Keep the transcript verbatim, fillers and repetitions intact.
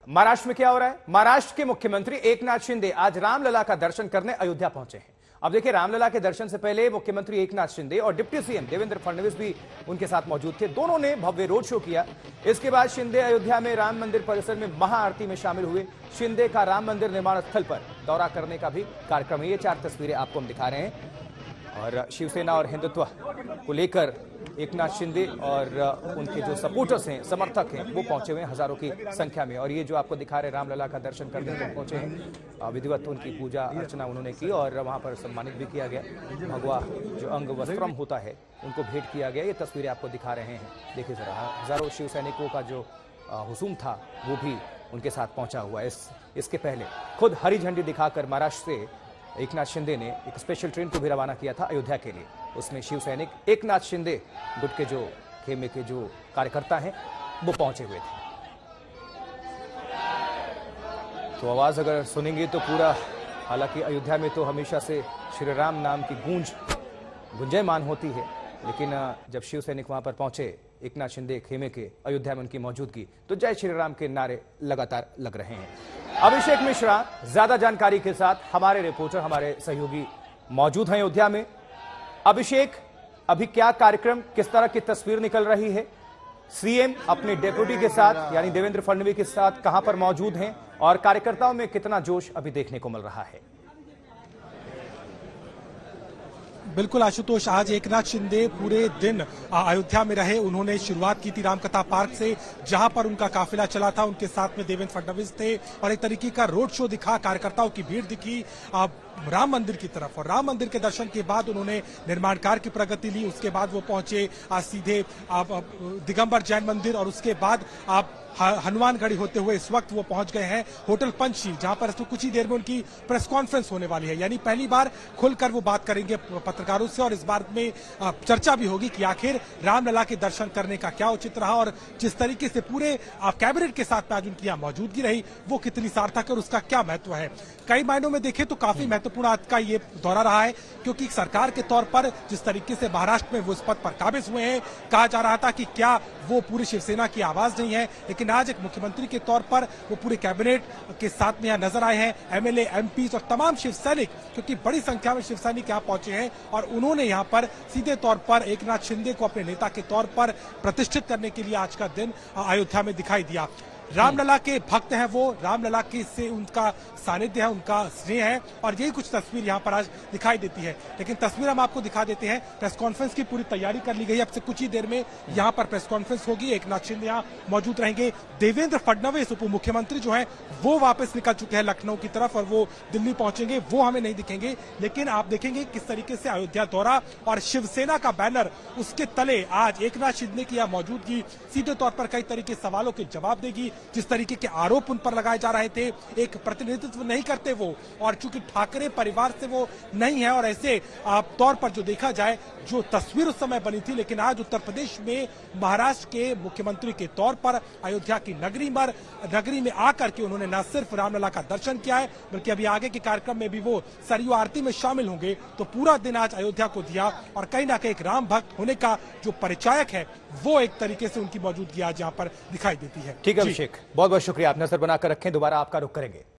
महाराष्ट्र में क्या हो रहा है? महाराष्ट्र के मुख्यमंत्री एकनाथ शिंदे आज रामलला का दर्शन करने अयोध्या पहुंचे हैं। अब देखिए, रामलला के दर्शन से पहले मुख्यमंत्री एकनाथ शिंदे और डिप्टी सीएम देवेंद्र फडणवीस भी उनके साथ मौजूद थे। दोनों ने भव्य रोड शो किया। इसके बाद शिंदे अयोध्या में राम मंदिर परिसर में महाआरती में शामिल हुए। शिंदे का राम मंदिर निर्माण स्थल पर दौरा करने का भी कार्यक्रम है। ये चार तस्वीरें आपको हम दिखा रहे हैं और शिवसेना और हिंदुत्व को लेकर एकनाथ शिंदे और उनके जो सपोर्टर्स हैं, समर्थक हैं, वो पहुंचे हुए हैं हजारों की संख्या में। और ये जो आपको दिखा रहे रामलला का दर्शन करने के लिए पहुंचे हैं, विधिवत उनकी पूजा अर्चना उन्होंने की और वहां पर सम्मानित भी किया गया। भगवा जो अंग वस्त्रम होता है उनको भेंट किया गया। ये तस्वीरें आपको दिखा रहे हैं। देखिए जरा, हजारों शिव सैनिकों का जो हुजूम था वो भी उनके साथ पहुंचा हुआ है। इस, इसके पहले खुद हरी झंडी दिखाकर महाराष्ट्र से एकनाथ शिंदे ने एक स्पेशल ट्रेन को भी रवाना किया था अयोध्या के लिए। उसमें शिव सैनिक एकनाथ शिंदे गुट के जो खेमे के जो कार्यकर्ता हैं वो पहुंचे हुए थे। तो आवाज अगर सुनेंगे तो पूरा, हालांकि अयोध्या में तो हमेशा से श्री राम नाम की गूंज गुंजायमान होती है, लेकिन जब शिव सैनिक वहां पर पहुंचे एकनाथ शिंदे खेमे के अयोध्या में उनकी मौजूदगी, तो जय श्री राम के नारे लगातार लग रहे हैं। अभिषेक मिश्रा ज्यादा जानकारी के साथ हमारे रिपोर्टर, हमारे सहयोगी मौजूद हैं अयोध्या में। अभिषेक, अभी क्या कार्यक्रम, किस तरह की तस्वीर निकल रही है? सीएम अपने डेप्यूटी के साथ यानी देवेंद्र फडणवीस के साथ कहां पर मौजूद हैं और कार्यकर्ताओं में कितना जोश अभी देखने को मिल रहा है? बिल्कुल आशुतोष, आज एकनाथ शिंदे पूरे दिन अयोध्या में रहे। उन्होंने शुरुआत की थी रामकथा पार्क से, जहां पर उनका काफिला चला था। उनके साथ में देवेंद्र फडणवीस थे और एक तरीके का रोड शो दिखा, कार्यकर्ताओं की भीड़ दिखी राम मंदिर की तरफ। और राम मंदिर के दर्शन के बाद उन्होंने निर्माण कार्य की प्रगति ली। उसके बाद वो पहुंचे आज सीधे आप दिगंबर जैन मंदिर और उसके बाद आप हनुमानगढ़ी होते हुए इस वक्त वो पहुंच गए हैं होटल पंचशील, जहां पर कुछ ही देर में उनकी प्रेस कॉन्फ्रेंस होने वाली है। यानी पहली बार खुलकर वो बात करेंगे पत्रकारों से और इस बात में चर्चा भी होगी कि आखिर रामलला के दर्शन करने का क्या उचित रहा और जिस तरीके से पूरे कैबिनेट के साथ में आज उनकी यहाँ मौजूदगी रही वो कितनी सार्थक है और उसका क्या महत्व है। कई मायनों में देखें तो काफी महत्वपूर्ण आज का ये दौरा रहा है, क्योंकि सरकार के तौर पर जिस तरीके से महाराष्ट्र में वो इस पद पर काबिज हुए हैं, कहा जा रहा था कि क्या वो पूरी शिवसेना की आवाज नहीं है, लेकिन आज एक मुख्यमंत्री के तौर पर वो पूरे कैबिनेट के साथ में यहाँ नजर आए हैं। एमएलए, एमपी और तमाम शिव सैनिक, क्योंकि बड़ी संख्या में शिव सैनिक यहाँ पहुंचे हैं और उन्होंने यहाँ पर सीधे तौर पर एकनाथ शिंदे को अपने नेता के तौर पर प्रतिष्ठित करने के लिए आज का दिन अयोध्या में दिखाई दिया। रामलला के भक्त हैं वो, रामलला के से उनका सानिध्य है, उनका स्नेह है और यही कुछ तस्वीर यहाँ पर आज दिखाई देती है। लेकिन तस्वीर हम आपको दिखा देते हैं। प्रेस कॉन्फ्रेंस की पूरी तैयारी कर ली गई है। अब से कुछ ही देर में यहाँ पर प्रेस कॉन्फ्रेंस होगी। एकनाथ शिंदे यहाँ मौजूद रहेंगे। देवेंद्र फडणवीस उप मुख्यमंत्री जो है वो वापस निकल चुके हैं लखनऊ की तरफ और वो दिल्ली पहुंचेंगे, वो हमें नहीं दिखेंगे। लेकिन आप देखेंगे किस तरीके से अयोध्या दौरा और शिवसेना का बैनर, उसके तले आज एकनाथ शिंदे की यहाँ मौजूदगी सीधे तौर पर कई तरीके सवालों के जवाब देगी। जिस तरीके के आरोप उन पर लगाए जा रहे थे, एक प्रतिनिधित्व नहीं करते वो, और चूंकि ठाकरे परिवार से वो नहीं है और ऐसे तौर पर जो देखा जाए जो तस्वीर उस समय बनी थी, लेकिन आज उत्तर प्रदेश में महाराष्ट्र के मुख्यमंत्री के तौर पर अयोध्या की नगरी पर नगरी में आकर के उन्होंने न सिर्फ रामलला का दर्शन किया है, बल्कि अभी आगे के कार्यक्रम में भी वो सरयू आरती में शामिल होंगे। तो पूरा दिन आज अयोध्या को दिया और कहीं ना कहीं एक राम भक्त होने का जो परिचायक है वो एक तरीके से उनकी मौजूदगी आज यहाँ पर दिखाई देती है। ठीक है अभिषेक, बहुत बहुत शुक्रिया। आप नजर बनाकर रखें, दोबारा आपका रुख करेंगे।